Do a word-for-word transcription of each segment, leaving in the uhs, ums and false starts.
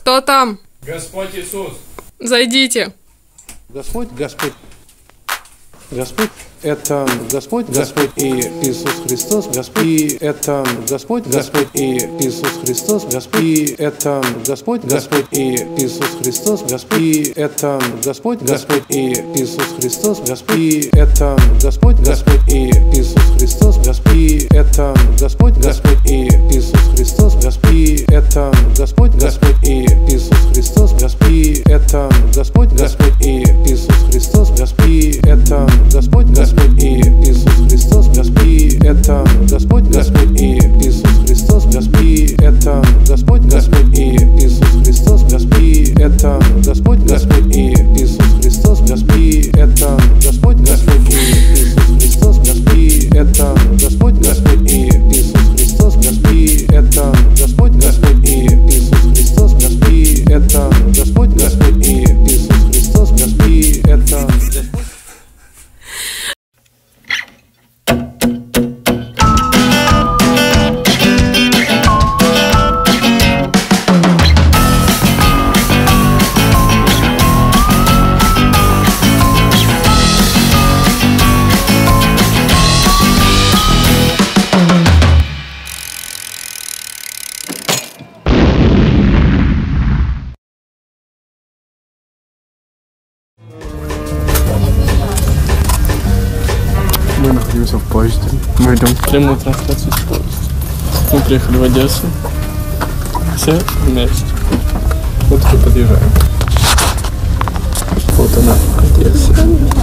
Кто там? Господь Иисус. Зайдите. Господь, Господь, Господь, это Господь, Господь и Иисус Христос, Господь, и это Господь, Господь и Иисус Христос, Господь, и это Господь, Господь и Иисус Христос, Господь, и это Господь, Господь и Иисус Христос, Господь, и это Господь, Господь и Иисус Христос, Господь, и это Господь, Господь и Иисус Христос, Господь, и это Господь, Господь и Иисус Христос, Господь, и это Господь, Господь и Иисус Христос, Господь, и это Господь, Господь и Иисус Христос, Господь, и это Господь, Господь и Иисус Христос, Господь, и это Господь, Господь и Иисус Христос, Господь, и это Господь, Господь и Иисус Христос, Господь, и это Господь, Господь и Иисус Христос, Господь, и это Господь, Господь и Иисус Христос, Господь, и это Господь, Господь и Иисус Христос, Господь, и это Господь, Господь и Иисус Христос, Господь, и это Мы находимся в поезде. Мы идем в прямую трансляцию с поезда. Мы приехали в Одессу. Все вместе. Вот мы подъезжаем. Вот она, Одесса.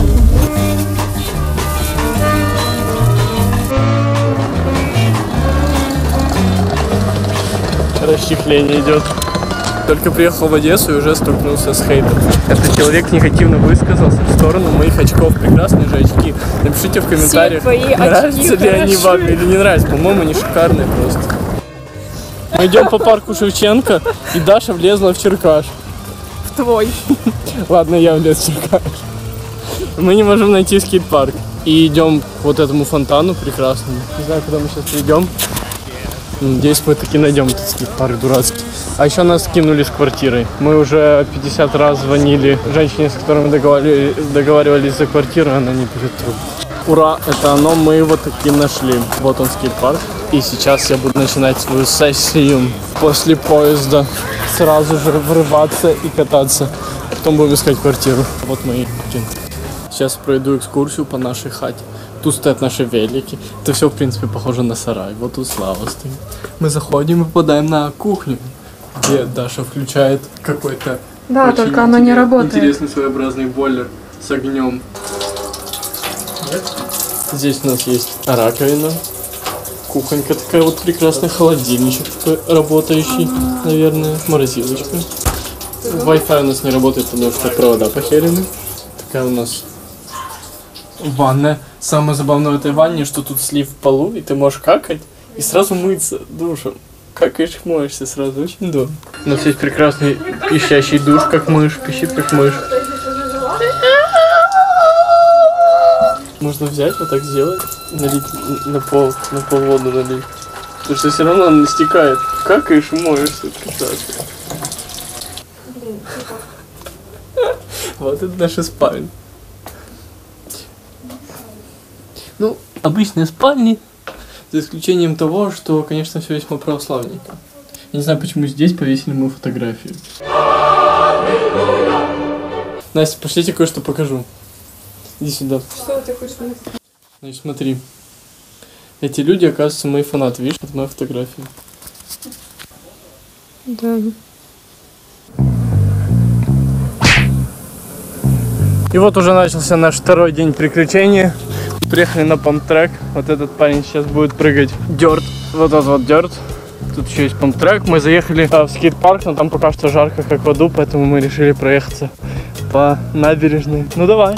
Расчехление идет. Только приехал в Одессу и уже столкнулся с хейтом. Этот человек негативно высказался в сторону моих очков. Прекрасные же очки. Напишите в комментариях, нравятся ли они вам или не нравятся. По-моему, они шикарные просто. Мы идем по парку Шевченко, и Даша влезла в черкаш. В твой. Ладно, я влез в черкаш. Мы не можем найти скейт-парк. И идем к вот этому фонтану прекрасному. Не знаю, куда мы сейчас придем. Надеюсь, мы таки найдем этот скейт-парк дурацкий. А еще нас кинули с квартирой. Мы уже пятьдесят раз звонили женщине, с которой мы договаривались, договаривались за квартиру, она не берет трубку. Ура, это оно, мы его таки нашли. Вот он, скейт-парк. И сейчас я буду начинать свою сессию после поезда. Сразу же врываться и кататься. Потом будем искать квартиру. Вот мои пути. Сейчас пройду экскурсию по нашей хате. Тут стоят наши велики. Это все, в принципе, похоже на сарай. Вот тут Слава стоит. Мы заходим и попадаем на кухню, где Даша включает какой-то Да, только оно не работает. Интересный своеобразный бойлер с огнем. Здесь у нас есть раковина. Кухонька такая вот прекрасная. Холодильничек такой работающий, наверное. Морозилочка. Wi-Fi у нас не работает, потому что провода похерены. Такая у нас ванная. Самое забавное в этой ванне, что тут слив в полу, и ты можешь какать и сразу мыться душем. Какаешь, моешься сразу, очень удобно. У нас есть прекрасный пищащий душ, как мышь, пищит как мышь. Можно взять, вот так сделать, налить на пол, на пол воду налить. Потому что все равно она стекает. Какаешь, моешься, прекрасно. Вот это наша спальня. Ну, обычные спальни, за исключением того, что, конечно, все весьма православненько. Я не знаю, почему здесь повесили мою фотографию. Настя, пошлите кое-что покажу. Иди сюда. Что ты хочешь смотреть? Значит, смотри. Эти люди, оказывается, мои фанаты. Видишь, это моя фотография. Да. И вот уже начался наш второй день приключений. Приехали на памп-трек. Вот этот парень сейчас будет прыгать дёрт. Вот этот вот дёрт. Тут еще есть памп-трек. Мы заехали а, в скейт-парк, но там пока что жарко, как в аду, поэтому мы решили проехаться по набережной. Ну давай.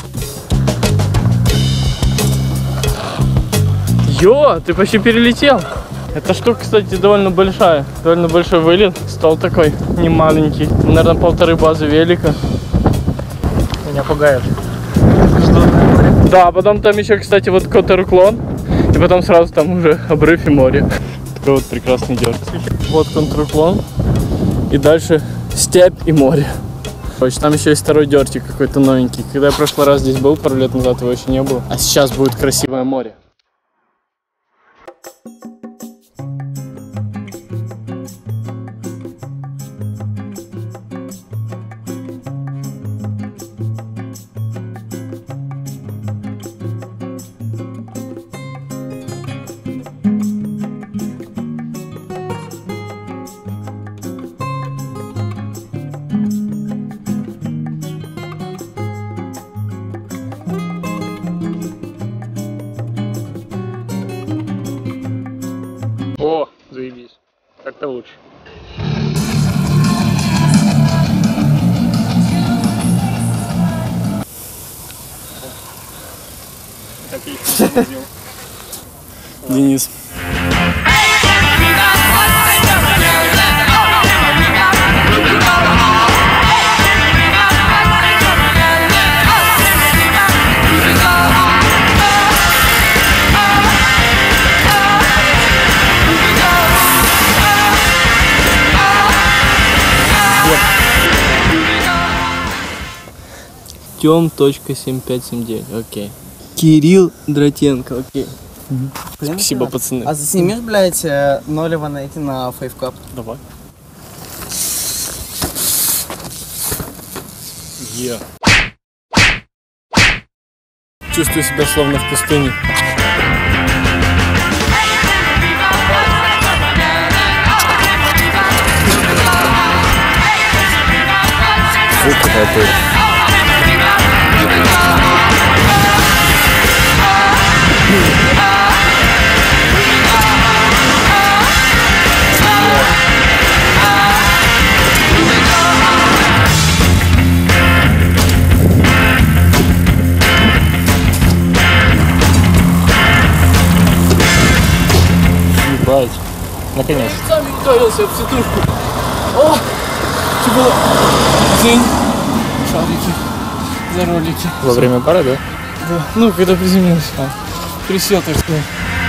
Йо, ты почти перелетел. Эта штука, кстати, довольно большая. Довольно большой вылет. Стол такой, не маленький. Наверное, полторы базы велика. Меня пугает. Да, потом там еще, кстати, вот какой-то уклон. И потом сразу там уже обрыв и море. Такой вот прекрасный дёрт. Вот контруклон. И дальше степь и море. Короче, там еще есть второй дёртик какой-то новенький. Когда я в прошлый раз здесь был, пару лет назад его еще не было. А сейчас будет красивое море. О, заебись. Как-то лучше. Денис. Тем точка семь пять семь девять, окей. Кирилл Дратенко, окей. Блин, Спасибо, блядь. пацаны. А заснимешь, блядь, Нолева найти на фейвкап? Давай. Yeah. Чувствую себя словно в пустыне. Фу, какая пыль. Ебать. Наконец. Сами ударился об сетушку. О! Что было? День. Шарики. За ролики. Во время пары, да? Да. Ну, когда приземлился. А. Присел, так сказать.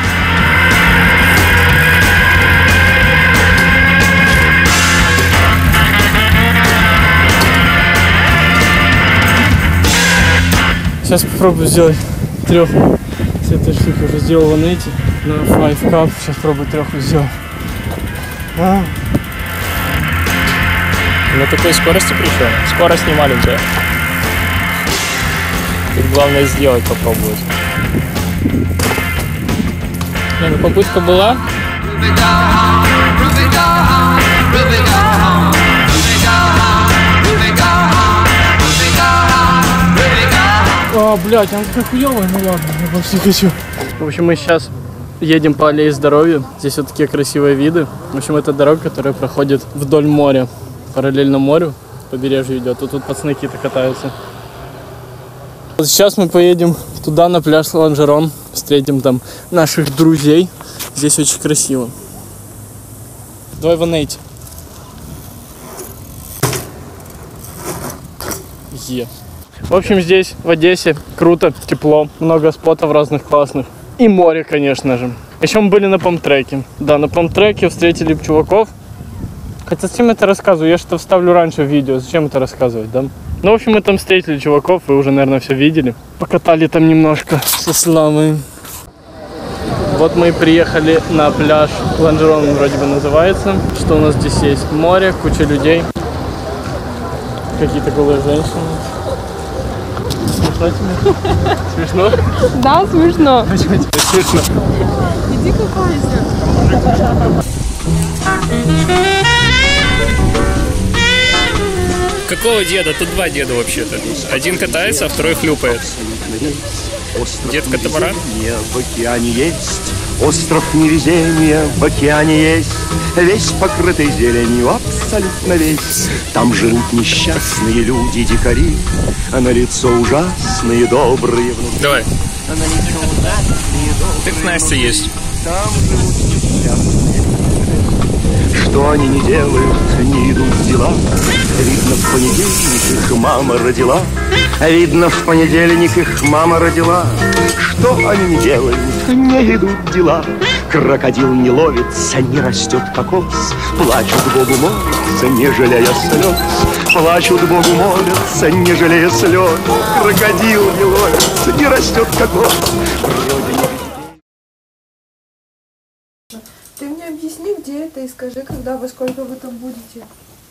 Сейчас попробую сделать трех. С этой штуки уже сделал вон эти на файв-кап. Сейчас пробую треху сделать. А. На такой скорости причем. Скорость не маленькая. Тут главное сделать, попробовать. Не, ну попытка была. А, блядь, она такая хуёвая, ну ладно, я больше не хочу. В общем, мы сейчас едем по аллее здоровья. Здесь вот такие красивые виды. В общем, это дорога, которая проходит вдоль моря. Параллельно морю, побережье идет. Вот тут пацаны какие-то катаются. Вот сейчас мы поедем туда, на пляж Ланжерон. Встретим там наших друзей. Здесь очень красиво. Давай вон эти. Е. В общем, здесь, в Одессе, круто, тепло, много спотов разных классных. И море, конечно же. Еще мы были на памп-треке. Да, на памп-треке встретили чуваков. Хотя зачем это рассказываю? Я что-то вставлю раньше в видео. Зачем это рассказывать, да? Ну, в общем, мы там встретили чуваков, вы уже, наверное, все видели. Покатали там немножко со Славой. Вот мы и приехали на пляж Ланжерон, он вроде бы называется. Что у нас здесь есть? Море, куча людей. Какие-то голые женщины. Смешно тебе? Смешно? Да, смешно. Почему тебе смешно? Иди купайся. Какого деда? Тут два деда вообще-то. Один катается, а второй хлюпает. Дед катамаран? В океане есть остров невезения, в океане есть весь покрытый зеленью, абсолютно весь. Там живут несчастные люди, дикари, а на лицо ужасные, добрые внутри. Давай. А на лицо ужасные, добрые. Так Настя есть. Там живут несчастные. Что они не делают, не идут в дела. Видно, в понедельник их мама родила. Видно, в понедельник их мама родила. Что они не делают, не идут в дела. Крокодил не ловится, не растет кокос. Плачут Богу молятся, не жалея слез. Плачут Богу молятся, не жалея слез. Крокодил не ловится, не растет кокос. Ты мне объясни, где это, и скажи, когда, во сколько вы там будете.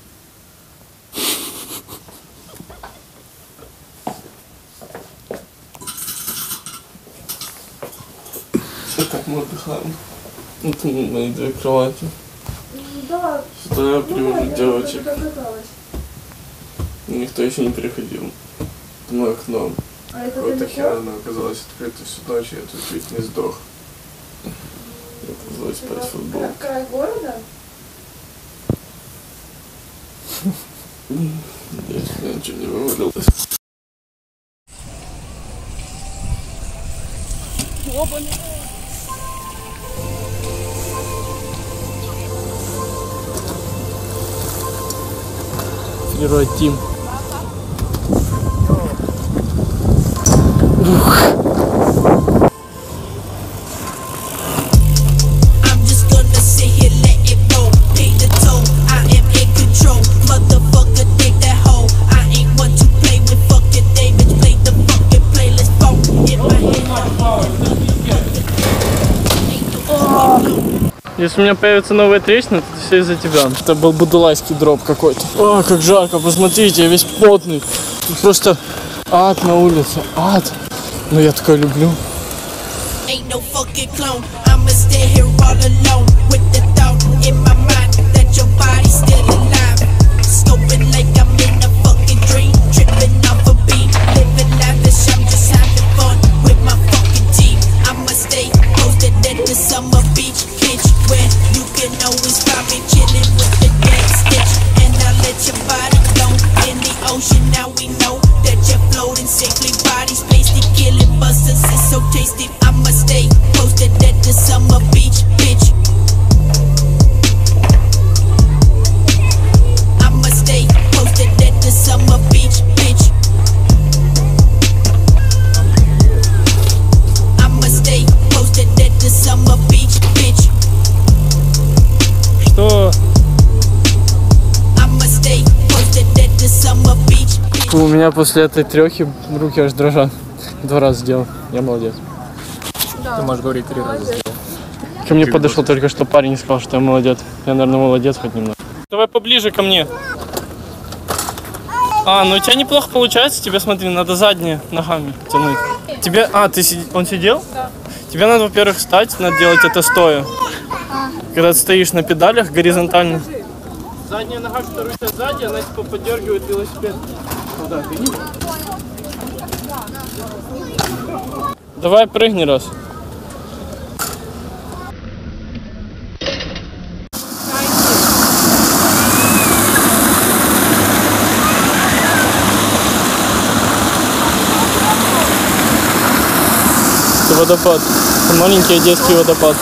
Так мы отдыхаем. Вот мои две кровати. Да. Сюда я привожу Ну, девочек. догадалась. Никто еще не приходил. Мы окно. А это Какое-то далеко? херно оказалось открыто всю ночь, я тут чуть не сдох. Я пришлось спать в футбол. Кра- край города? Надеюсь, я ничего не вывалилось. Герой Тим. Если у меня появится новая трещина, то это все из-за тебя. Это был будулайский дроп какой-то. О, как жарко, посмотрите, я весь потный. Просто ад на улице, ад. Но я такое люблю. У меня после этой трехи руки аж дрожат. Два раза сделал. Я молодец. Да. Ты можешь говорить три раза сделал. Ко мне подошел только что парень и сказал, что я молодец. Я, наверное, молодец хоть немного. Давай поближе ко мне. А, ну у тебя неплохо получается. Тебе, смотри, надо задние ногами тянуть. Тебе... А, ты сид... он сидел? Да. Тебе надо, во-первых, встать, надо делать это стоя. Когда ты стоишь на педалях горизонтально. Задняя нога, которая у тебя сзади, она типа поддергивает велосипед. Куда ты? Давай прыгни раз. Это водопад. Это маленький одесский водопад.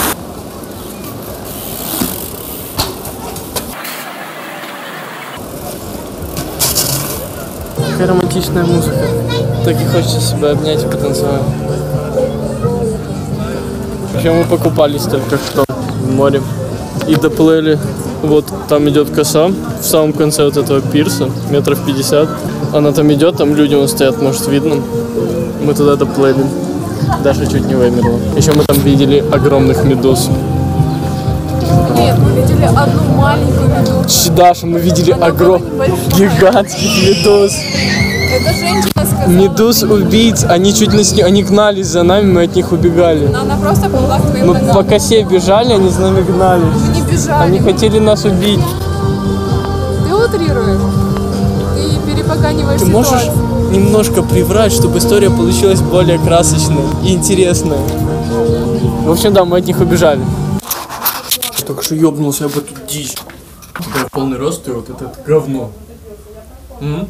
Какая романтичная музыка. Так и хочется себя обнять и потанцевать. Причем мы покупались только что в море. И доплыли. Вот там идет коса. В самом конце вот этого пирса. Метров пятьдесят. Она там идет, там люди вон стоят, может видно. Мы туда доплыли. Даша чуть не вымерла. Еще мы там видели огромных медуз. Нет, мы видели одну маленькую медузу. Даша, мы видели огромных гигантских медуз. Это женщина сказала. Медуз убийц, они чуть не сли... они гнались за нами, мы от них убегали. Но она просто была к твоим Мы ногам. по косе бежали, они за нами гнались. Мы не бежали. Они хотели нас убить. Ты утрируешь. Ты перепоганиваешь Ты можешь ситуацию. немножко приврать, чтобы история получилась более красочной и интересной. В общем, да, мы от них убежали. Я только что ёбнулся об эту дичь. Я полный рост и вот это говно. М?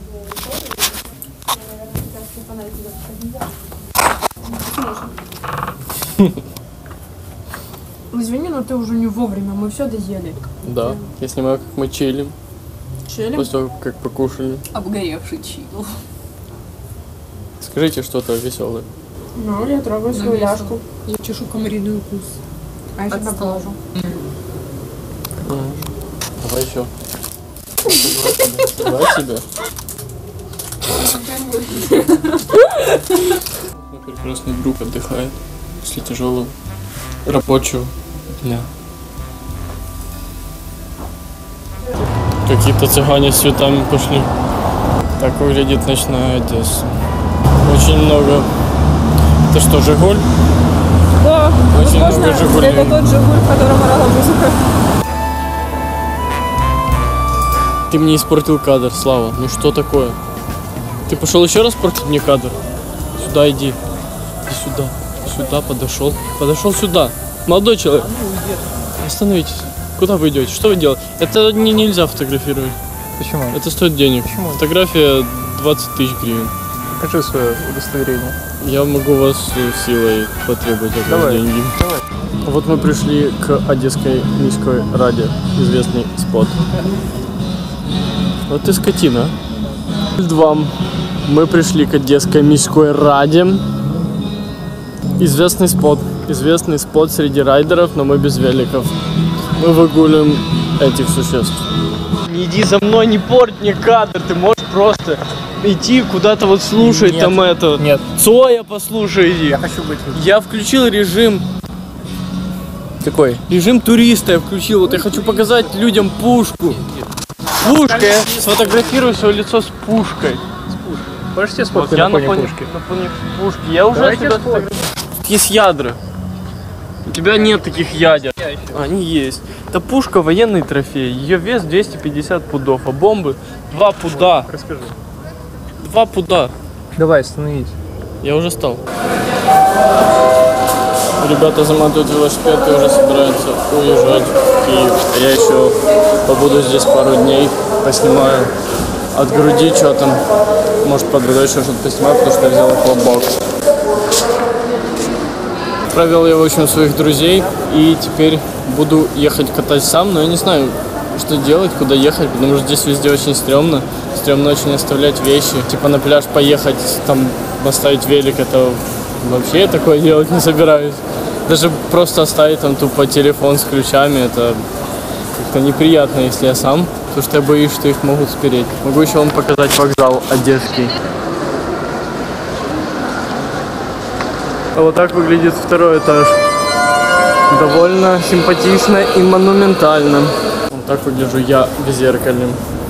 Извини, но ты уже не вовремя, мы все доели. Да, я снимаю, как мы чилим. Чили? После того, как покушали. Обгоревший чил. Скажите что-то веселое. Ну, я трогаю свою ляжку. Я чешу комариный укус. А я тебя положу. Давай еще. Давай себе. Мой прекрасный друг отдыхает после тяжелого рабочего дня. Какие-то цыгане с цветами пошли. Так выглядит ночная Одесса. Очень много. Это что, Жигуль? Да, Очень возможно, много Жигулей. это тот Жигуль, в котором орала музыка. Ты мне испортил кадр, Слава. Ну что такое? Ты пошел еще раз портить мне кадр? Сюда иди. Иди сюда. Сюда подошел. Подошел сюда. Молодой человек. Остановитесь. Куда вы идете? Что вы делаете? Это не, нельзя фотографировать. Почему? Это стоит денег. Почему? Фотография двадцать тысяч гривен. Покажи свое удостоверение. Я могу вас э, силой потребовать от вас Давай. деньги. Давай. Вот мы пришли к Одесской міської раді. Известный спот. Вот ты скотина. Вам. Мы пришли к Одесской міської раді. Известный спот. Известный спот среди райдеров, но мы без великов. Мы выгуливаем этих существ. Не иди за мной, не порть мне кадр. Ты можешь просто идти куда-то вот слушать. Нет. Там это. Нет. Цоя послушай, иди. Я хочу быть. Я включил режим. Какой? Режим туриста я включил. Вот я хочу показать людям пушку. Пушка. Я сфотографирую свое лицо с пушкой. Можешь тебе Вот сфоткать я на фоне фоне- пушки? на фоне пушки. Я уже Давайте себя сфоткаем. сфотографирую. Тут есть ядра. У тебя нет таких ядер. Они есть. Это пушка военный трофей. Ее вес двести пятьдесят пудов, а бомбы два пуда. Расскажи. два пуда. Давай, остановись. Я уже стал. Ребята заматывают велосипед и уже собираются уезжать в Киев. А я еще побуду здесь пару дней, поснимаю от груди, что там. Может, под водой еще что-то поснимаю, потому что я взял хлопбокс. Провел я, в общем, своих друзей и теперь буду ехать катать сам, но я не знаю, что делать, куда ехать, потому что здесь везде очень стрёмно. Стрёмно очень оставлять вещи. Типа на пляж поехать, там оставить велик, это вообще я такое делать не собираюсь. Даже просто оставить там тупо телефон с ключами, это как-то неприятно, если я сам, потому что я боюсь, что их могут спереть. Могу еще вам показать вокзал одесский. А вот так выглядит второй этаж. Довольно симпатично и монументально. Вот так выгляжу я в зеркале.